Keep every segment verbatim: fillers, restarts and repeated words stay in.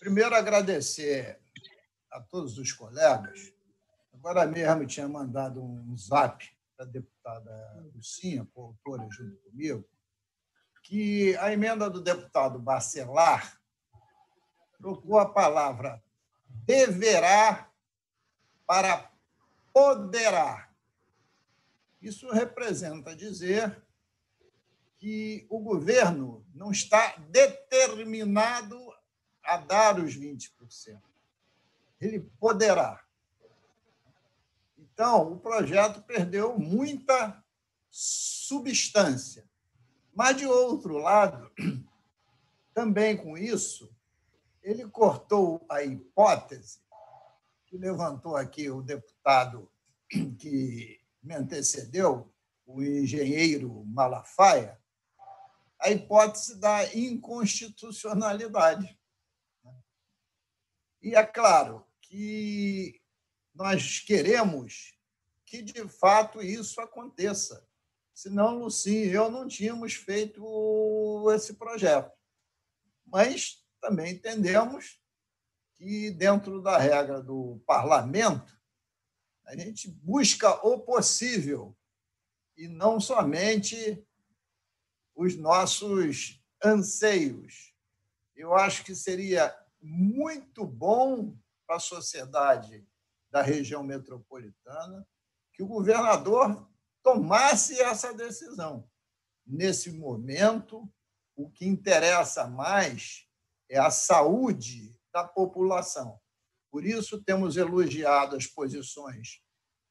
Primeiro, agradecer a todos os colegas. Agora mesmo tinha mandado um zap para a deputada Lucinha, coautora junto comigo, que a emenda do deputado Bacelar trocou a palavra deverá para poderá. Isso representa dizer que o governo não está determinado a dar os vinte por cento. Ele poderá. Então, o projeto perdeu muita substância. Mas, de outro lado, também com isso, ele cortou a hipótese que levantou aqui o deputado que me antecedeu, o engenheiro Malafaia, a hipótese da inconstitucionalidade. E é claro que nós queremos que, de fato, isso aconteça. Senão, Lucinha e eu não tínhamos feito esse projeto. Mas também entendemos que, dentro da regra do parlamento, a gente busca o possível e não somente os nossos anseios. Eu acho que seria muito bom para a sociedade da região metropolitana que o governador tomasse essa decisão. Nesse momento, o que interessa mais é a saúde da população. Por isso, temos elogiado as posições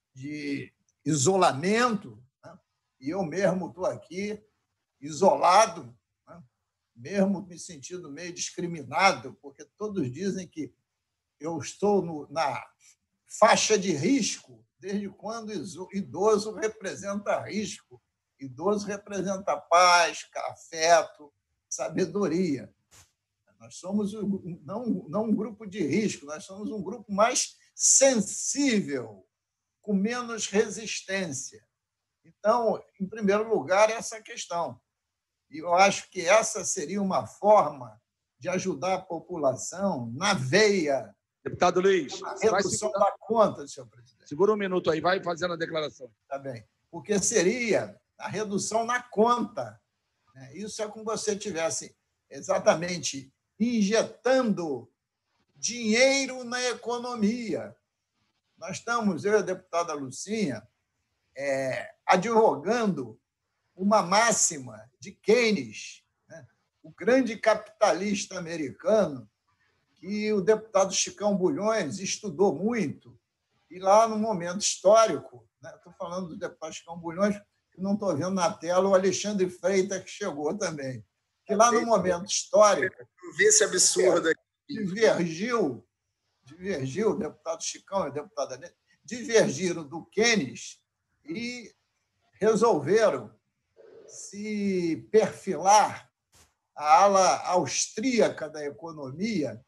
de isolamento, né? E eu mesmo estou aqui isolado, né? Mesmo me sentindo meio discriminado, porque todos dizem que eu estou no, na faixa de risco, desde quando idoso representa risco. Idoso representa paz, afeto, sabedoria. Nós somos não, não um grupo de risco, nós somos um grupo mais sensível, com menos resistência. Então, em primeiro lugar, essa questão. E eu acho que essa seria uma forma de ajudar a população na veia. Deputado Luiz, na redução da conta, senhor presidente. Segura um minuto aí, vai fazendo a declaração. Tá bem. Porque seria a redução na conta. Isso é como você tivesse exatamente injetando dinheiro na economia. Nós estamos, eu e a deputada Lucinha, é, advogando uma máxima de Keynes, né? O grande capitalista americano, que o deputado Chicão Bulhões estudou muito, e lá no momento histórico, né? Estou falando do deputado Chicão Bulhões, que não estou vendo na tela, o Alexandre Freitas, que chegou também, que lá no momento histórico... Vê esse absurdo aqui. Divergiu, divergiu, o deputado Chicão e a deputada Nete, divergiram do Keynes e resolveram se perfilar a ala austríaca da economia,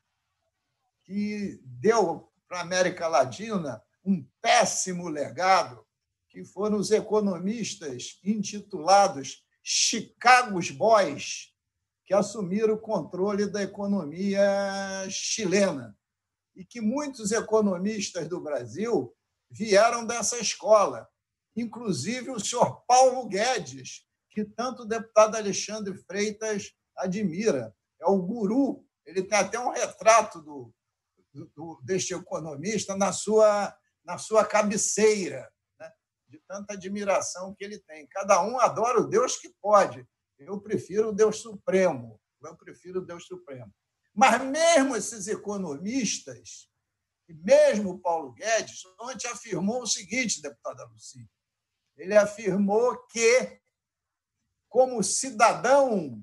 que deu para a América Latina um péssimo legado, que foram os economistas intitulados Chicago's Boys, que assumiram o controle da economia chilena, e que muitos economistas do Brasil vieram dessa escola, inclusive o senhor Paulo Guedes, que tanto o deputado Alexandre Freitas admira. É o guru, ele tem até um retrato do, do, deste economista na sua, na sua cabeceira, né? De tanta admiração que ele tem. Cada um adora o Deus que pode. Eu prefiro o Deus Supremo. Eu prefiro o Deus Supremo. Mas mesmo esses economistas, e mesmo o Paulo Guedes, ontem afirmou o seguinte, deputada Lucinha, ele afirmou que, como cidadão,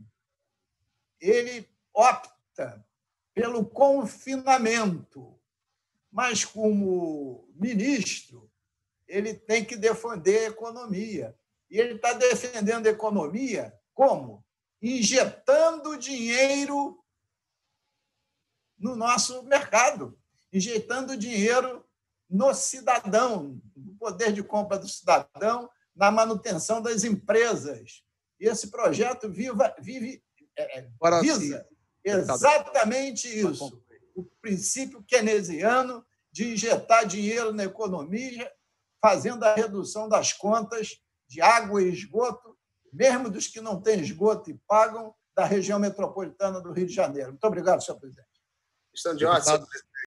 ele opta pelo confinamento, mas, como ministro, ele tem que defender a economia. E ele está defendendo a economia como? Injetando dinheiro no nosso mercado, injetando dinheiro no cidadão, no poder de compra do cidadão, na manutenção das empresas. E esse projeto viva, vive, é, visa exatamente isso, o princípio keynesiano de injetar dinheiro na economia, fazendo a redução das contas de água e esgoto, mesmo dos que não têm esgoto e pagam, da região metropolitana do Rio de Janeiro. Muito obrigado, senhor presidente. Estão de ordem, senhor presidente.